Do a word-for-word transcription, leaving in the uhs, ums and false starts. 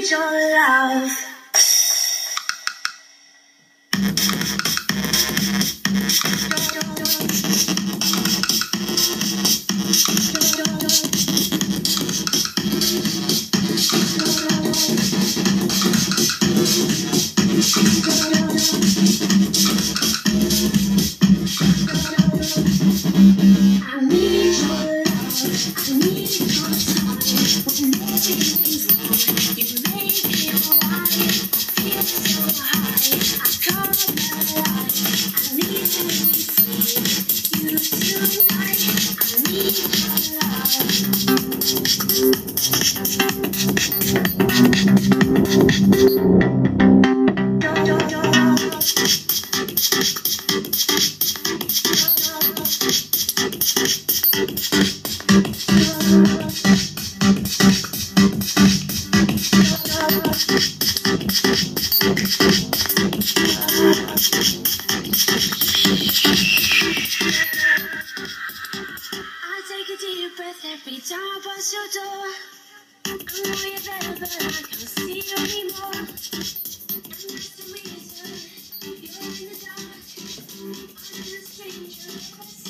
need your love. Every time I pass your door, I know you're there, but I can't see you anymore. And that's the reason you're in the dark. I'm a stranger.